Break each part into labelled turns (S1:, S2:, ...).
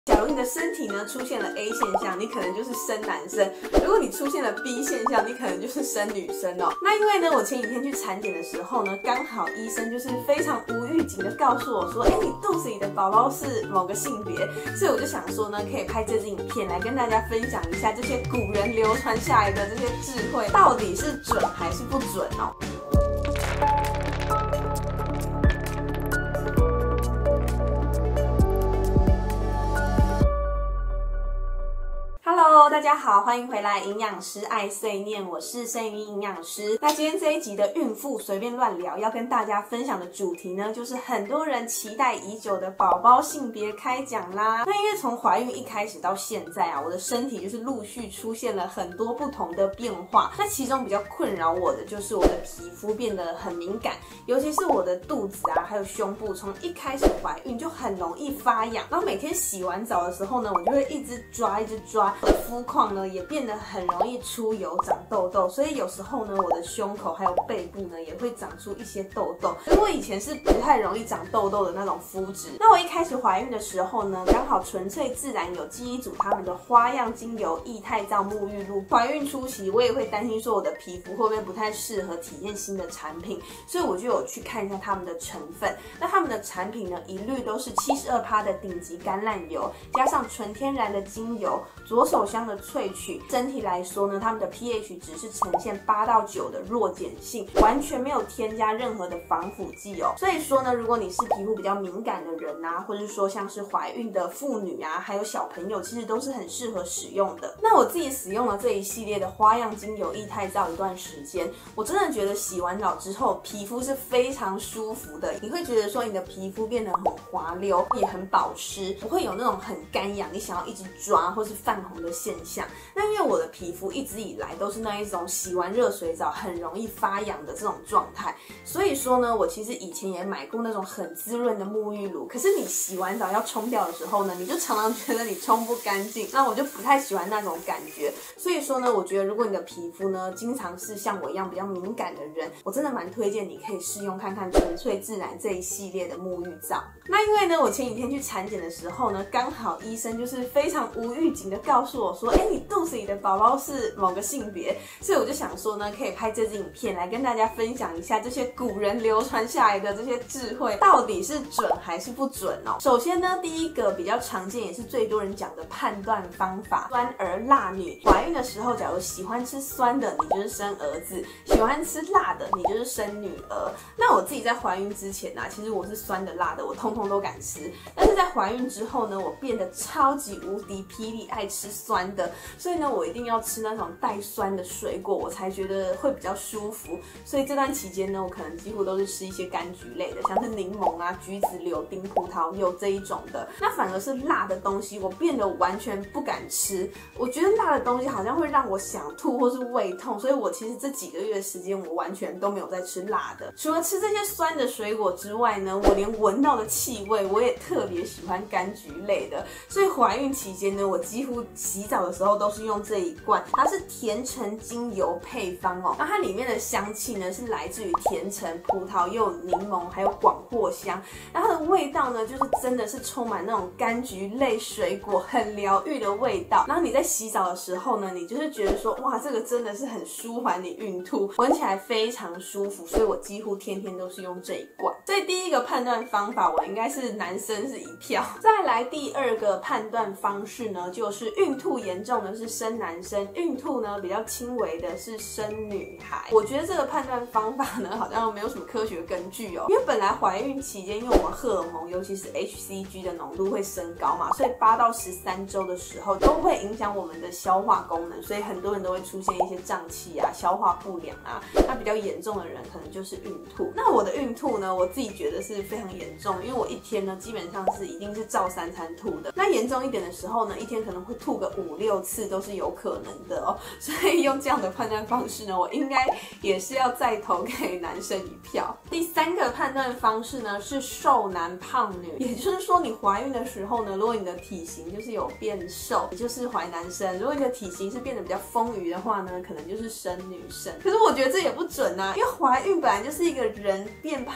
S1: 假如你的身体呢出现了 A 现象，你可能就是生男生；如果你出现了 B 现象，你可能就是生女生哦。那因为呢，我前几天去产检的时候呢，刚好医生就是非常无预警的告诉我说，你肚子里的宝宝是某个性别，所以我就想说呢，可以拍这支影片来跟大家分享一下这些古人流传下来的这些智慧，到底是准还是不准哦。Hello， 大家好，欢迎回来营养师爱碎念，我是生鱼营养师。那今天这一集的孕妇随便乱聊，要跟大家分享的主题呢，就是很多人期待已久的宝宝性别开讲啦。那因为从怀孕一开始到现在啊，我的身体就是陆续出现了很多不同的变化。那其中比较困扰我的就是我的皮肤变得很敏感，尤其是我的肚子啊，还有胸部，从一开始怀孕就很容易发痒。然后每天洗完澡的时候呢，我就会一直抓。我的肤况呢也变得很容易出油、长痘痘，所以有时候呢，我的胸口还有背部呢也会长出一些痘痘。所以我以前是不太容易长痘痘的那种肤质。那我一开始怀孕的时候呢，刚好纯粹自然有记忆组他们的花样精油液态皂沐浴露。怀孕初期我也会担心说我的皮肤会不会不太适合体验新的产品，所以我就有去看一下他们的成分。那他们的产品呢，一律都是72%的顶级橄榄油，加上纯天然的精油。左手香的萃取，整体来说呢，它们的 pH 值是呈现8到9的弱碱性，完全没有添加任何的防腐剂哦。所以说呢，如果你是皮肤比较敏感的人啊，或者说像是怀孕的妇女啊，还有小朋友，其实都是很适合使用的。那我自己使用了这一系列的花样精油液态皂一段时间，我真的觉得洗完澡之后，皮肤是非常舒服的。你会觉得说你的皮肤变得很滑溜，也很保湿，不会有那种很干痒，你想要一直抓或是泛红的现象。那因为我的皮肤一直以来都是那一种洗完热水澡很容易发痒的这种状态，所以说呢，我其实以前也买过那种很滋润的沐浴乳，可是你洗完澡要冲掉的时候呢，你就常常觉得你冲不干净，那我就不太喜欢那种感觉。所以说呢，我觉得如果你的皮肤呢经常是像我一样比较敏感的人，我真的蛮推荐你可以试用看看纯粹自然这一系列的沐浴皂。那因为呢，我前几天去产检的时候呢，刚好医生就是非常无预警的告诉我说，你肚子里的宝宝是某个性别，所以我就想说呢，可以拍这支影片来跟大家分享一下这些古人流传下来的这些智慧，到底是准还是不准哦。首先呢，第一个比较常见也是最多人讲的判断方法，酸儿辣女。怀孕的时候，假如喜欢吃酸的，你就是生儿子；喜欢吃辣的，你就是生女儿。那我自己在怀孕之前啊，其实我是酸的辣的，我通通都敢吃。但是在怀孕之后呢，我变得超级无敌霹雳爱吃酸的，所以呢，我一定要吃那种带酸的水果，我才觉得会比较舒服。所以这段期间呢，我可能几乎都是吃一些柑橘类的，像是柠檬啊、橘子、柳丁、葡萄柚这一种的。那反而是辣的东西，我变得完全不敢吃。我觉得辣的东西好像会让我想吐或是胃痛，所以我其实这几个月的时间，我完全都没有在吃辣的。除了吃这些酸的水果之外呢，我连闻到的气味，我也特别喜欢柑橘类的。所以怀孕期间呢，我几乎洗澡的时候都是用这一罐，它是甜橙精油配方哦。那它里面的香气呢是来自于甜橙、葡萄柚、柠檬还有广藿香，然后它的味道呢就是真的是充满那种柑橘类水果，很疗愈的味道。然后你在洗澡的时候呢，你就是觉得说，哇，这个真的是很舒缓你孕吐，闻起来非常舒服，所以我几乎天天都是用这一罐。所以第一个判断方法，我应该是男生是一票。再来第二个判断方式呢，就是孕吐严重的是生男生，孕吐呢比较轻微的是生女孩。我觉得这个判断方法呢，好像没有什么科学根据哦。因为本来怀孕期间，因为我们荷尔蒙，尤其是 HCG 的浓度会升高嘛，所以8到13周的时候都会影响我们的消化功能，所以很多人都会出现一些胀气啊、消化不良啊。那比较严重的人可能就是孕吐。那我的孕吐呢，我自己觉得是非常严重，因为我一天呢基本上是一定是照3餐吐的。那严重一点的时候呢，一天可能会吐个5、6次都是有可能的哦。所以用这样的判断方式呢，我应该也是要再投给男生一票。第三个判断方式呢是瘦男胖女，也就是说你怀孕的时候呢，如果你的体型就是有变瘦，你就是怀男生；如果你的体型是变得比较丰腴的话呢，可能就是生女生。可是我觉得这也不准啊，因为怀孕本来就是一个人变胖的过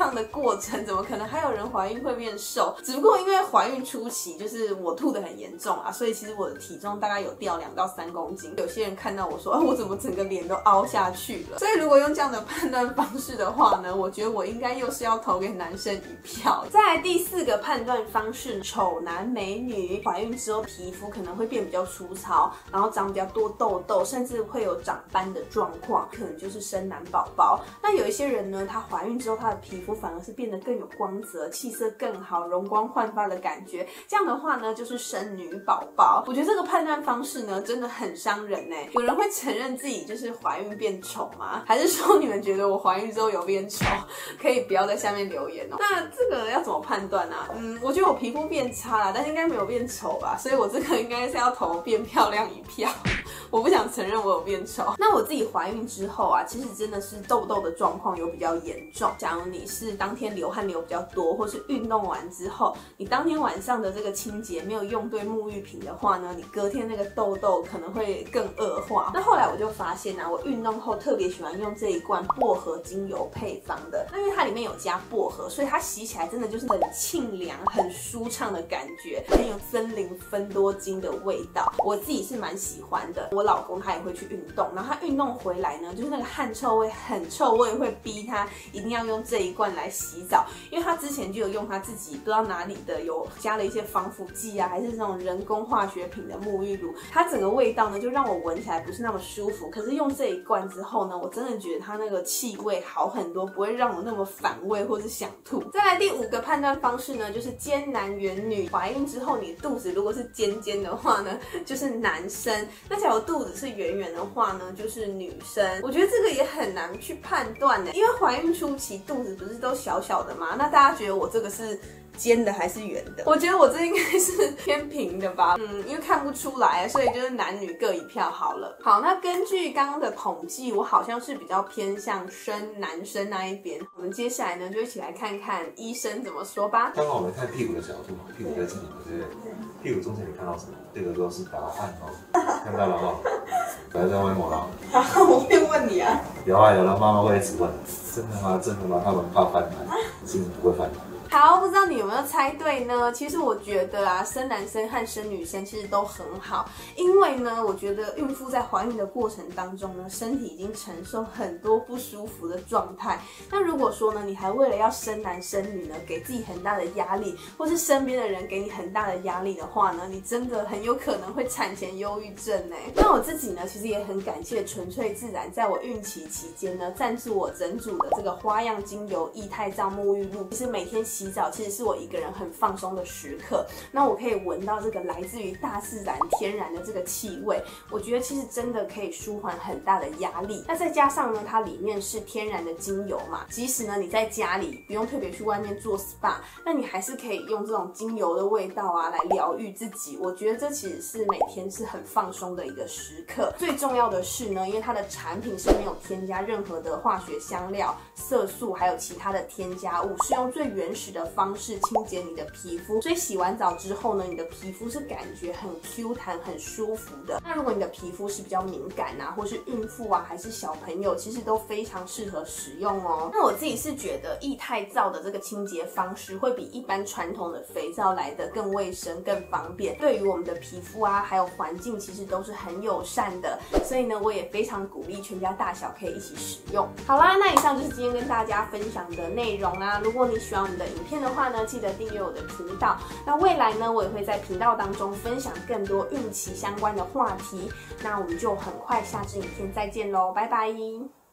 S1: 过程，怎么可能还有人怀孕会变瘦？只不过因为怀孕初期就是我吐得很严重啊，所以其实我的体重大概有掉2到3公斤。有些人看到我说，我怎么整个脸都凹下去了？所以如果用这样的判断方式的话呢，我觉得我应该又是要投给男生一票。再来第4个判断方式，丑男美女怀孕之后皮肤可能会变比较粗糙，然后长比较多痘痘，甚至会有长斑的状况，可能就是生男宝宝。那有一些人呢，她怀孕之后她的皮肤反而是变得更有光泽，气色更好，容光焕发的感觉。这样的话呢，就是生女宝宝。我觉得这个判断方式呢，真的很伤人欸。有人会承认自己就是怀孕变丑吗？还是说你们觉得我怀孕之后有变丑？可以不要在下面留言哦。那这个要怎么判断啊？我觉得我皮肤变差了，但是应该没有变丑吧，所以我这个应该是要投变漂亮一票。我不想承认我有变丑。那我自己怀孕之后啊，其实真的是痘痘的状况有比较严重。假如你是当天流汗流比较多，或是运动完之后，你当天晚上的这个清洁没有用对沐浴品的话呢，你隔天那个痘痘可能会更恶化。那后来我就发现啊，我运动后特别喜欢用这一罐薄荷精油配方的。那因为它里面有加薄荷，所以它洗起来真的就是很沁凉、很舒畅的感觉，很有森林芬多精的味道。我自己是蛮喜欢的。我老公他也会去运动，然后他运动回来呢，就是那个汗臭味很臭，我也会逼他一定要用这一罐来洗澡，因为他之前就有用他自己不知道哪里的有加了一些防腐剂啊，还是那种人工化学品的沐浴露，它整个味道呢就让我闻起来不是那么舒服。可是用这一罐之后呢，我真的觉得它那个气味好很多，不会让我那么反胃或是想吐。再来第5个判断方式呢，就是尖男圆女。怀孕之后你的肚子如果是尖尖的话呢，就是男生；那假如肚子是圆圆的话呢，就是女生。我觉得这个也很难去判断呢，因为怀孕初期肚子不是都小小的吗？那大家觉得我这个是尖的还是圆的？我觉得我这应该是偏平的吧，因为看不出来，所以就是男女各1票好了。好，那根据刚刚的统计，我好像是比较偏向生男生那一边。我们接下来呢，就一起来看看医生怎么说吧。
S2: 刚刚我们看屁股的角度，屁股在这里嘛，对不对？屁股中间你看到什么？这个都是答案哦，看到了哦。不要再问我了。
S1: 好，我会问你啊。
S2: 有啊，有了，妈妈会一直问。真的吗？真的吗？他们怕犯难，其实不会犯难。
S1: 好，不知道你有没有猜对呢？其实我觉得啊，生男生和生女生其实都很好，因为呢，我觉得孕妇在怀孕的过程当中呢，身体已经承受很多不舒服的状态。那如果说呢，你还为了要生男生女呢，给自己很大的压力，或是身边的人给你很大的压力的话呢，你真的很有可能会产前忧郁症呢。那我自己呢，其实也很感谢纯粹自然，在我孕期期间呢，赞助我整组的这个花样精油液态皂沐浴露。其实每天洗澡其实是我一个人很放松的时刻，那我可以闻到这个来自于大自然天然的这个气味，我觉得其实真的可以舒缓很大的压力。那再加上呢，它里面是天然的精油嘛，即使呢你在家里不用特别去外面做 SPA， 那你还是可以用这种精油的味道啊来疗愈自己。我觉得这其实是每天是很放松的一个时刻。最重要的是呢，因为它的产品是没有添加任何的化学香料、色素还有其他的添加物，是用最原始的方式清洁你的皮肤，所以洗完澡之后呢，你的皮肤是感觉很 Q 弹、很舒服的。那如果你的皮肤是比较敏感啊，或是孕妇啊，还是小朋友，其实都非常适合使用哦。那我自己是觉得液态皂的这个清洁方式会比一般传统的肥皂来得更卫生、更方便，对于我们的皮肤啊，还有环境其实都是很友善的。所以呢，我也非常鼓励全家大小可以一起使用。好啦，那以上就是今天跟大家分享的内容啦。如果你喜欢我们的影片的话呢，记得订阅我的频道。那未来呢，我也会在频道当中分享更多孕期相关的话题。那我们就很快下支影片再见喽，拜拜。